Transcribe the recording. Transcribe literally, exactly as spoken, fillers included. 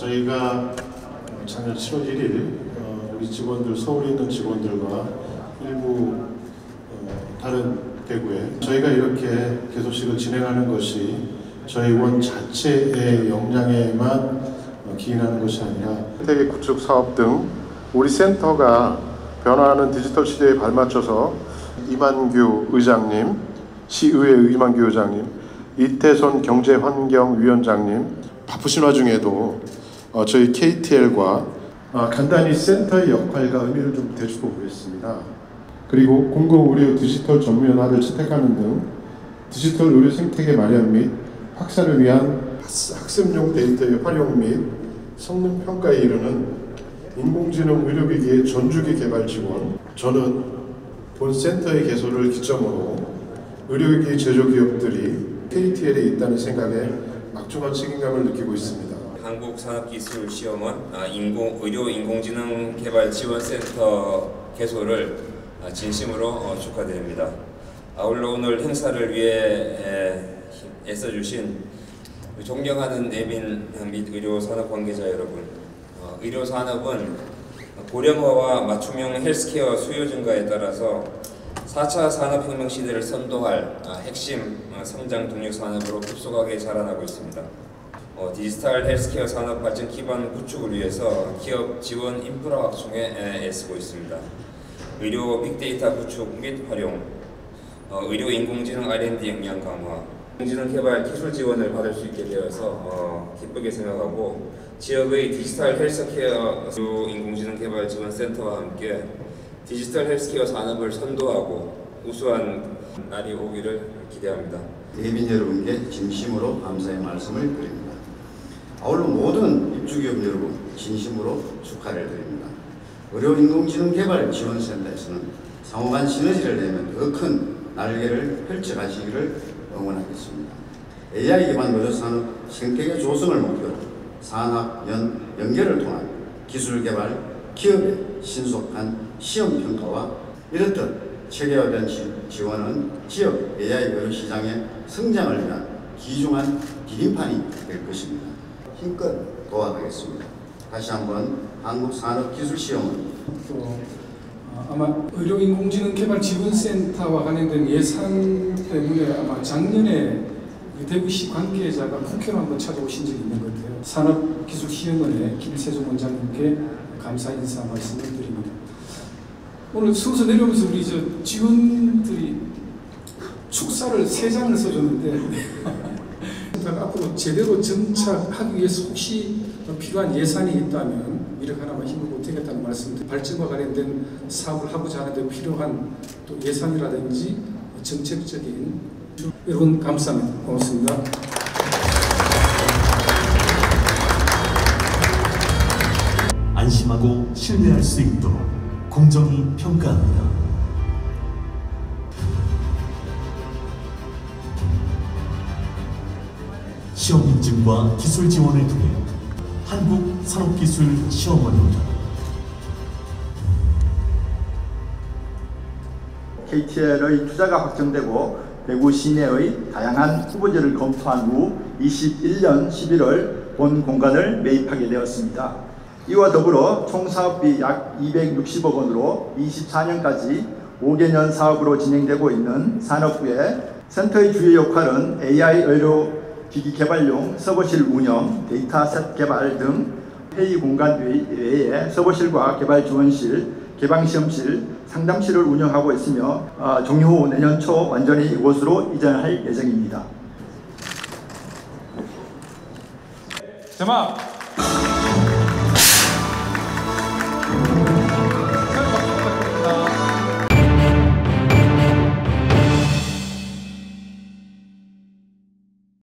저희가 작년 칠월 일일 어, 우리 직원들, 서울에 있는 직원들과 일부 어, 다른 대구에 저희가 이렇게 개소식을 진행하는 것이 저희 원 자체의 역량에만 어, 기인하는 것이 아니라 생태계 구축 사업 등 우리 센터가 변화하는 디지털 시대에 발맞춰서 이만규 의장님, 시의회 이만규 의장님, 이태손 경제환경위원장님 바쁘신 와중에도 어, 저희 케이티엘과 어, 간단히 센터의 역할과 의미를 좀 대주고 보겠습니다. 그리고 공공의료 디지털 전문화를 채택하는 등 디지털 의료 생태계 마련 및 확산을 위한 학습용 데이터의 활용 및 성능 평가에 이르는 인공지능 의료기기의 전주기 개발 지원. 저는 본 센터의 개소를 기점으로 의료기기 제조 기업들이 케이티엘에 있다는 생각에 막중한 책임감을 느끼고 있습니다. 한국산업기술시험원 인공, 의료인공지능 개발지원센터 개소를 진심으로 축하드립니다. 아울러 오늘 행사를 위해 애써주신 존경하는 내빈 및 의료산업 관계자 여러분, 의료산업은 고령화와 맞춤형 헬스케어 수요 증가에 따라서 사 차 산업혁명 시대를 선도할 핵심 성장 동력 산업으로 급속하게 자라나고 있습니다. 어, 디지털 헬스케어 산업 발전 기반 구축을 위해서 기업 지원 인프라 확충에 애쓰고 있습니다. 의료 빅데이터 구축 및 활용, 어, 의료 인공지능 알 앤 디 역량 강화, 인공지능 개발 기술 지원을 받을 수 있게 되어서 어, 기쁘게 생각하고 지역의 디지털 헬스케어 의료 인공지능 개발 지원 센터와 함께 디지털 헬스케어 산업을 선도하고 우수한 날이 오기를 기대합니다. 대민 여러분께 진심으로 감사의 말씀을 드립니다. 아울러 모든 입주기업 여러분 진심으로 축하를 드립니다. 의료인공지능 개발 지원센터에서는 상호간 시너지를 내면 더 큰 날개를 펼쳐가시기를 응원하겠습니다. 에이아이 기반 의료산업 생태계 조성을 목표로 산학 연 연계를 통한 기술 개발, 기업의 신속한 시험 평가와 이렇듯 체계화된 지원은 지역 에이아이 의료 시장의 성장을 위한 귀중한 디딤판이 될 것입니다. 힘껏 도와가겠습니다. 다시 한번 한국산업기술시험은 또 아마 의료인공지능 개발 지원센터와 관련된 예산 때문에 아마 작년에 대구시 관계자가 국회로 한번 찾아오신 적이 있는 것 같아요. 산업기술시험원의 김세종 원장님께 감사 인사 말씀을 드립니다. 오늘 순서 내려오면서 우리 저 직원들이 축사를 세 장을 써줬는데 앞으로 제대로 정착하기 위해서 혹시 필요한 예산이 있다면 이렇게 하나만 힘을 보태겠다는 말씀, 발전과 관련된 사업을 하고자 하는데 필요한 또 예산이라든지 정책적인 여러분 감사합니다. 고맙습니다. 안심하고 신뢰할 수 있도록 공정히 평가합니다. 시험 인증과 기술 지원을 통해 한국산업기술시험원입니다. 케이티엘의 투자가 확정되고 대구 시내의 다양한 후보지를 검토한 후 이십일 년 십일월 본 공간을 매입하게 되었습니다. 이와 더불어 총 사업비 약 이백육십억 원으로 이십사 년까지 오 개년 사업으로 진행되고 있는 산업부의 센터의 주요 역할은 에이아이 의료 기기 개발용 서버실 운영, 데이터셋 개발 등 회의 공간 외에 서버실과 개발 지원실, 개방시험실, 상담실을 운영하고 있으며 어, 종료 후 내년 초 완전히 이곳으로 이전할 예정입니다. 제막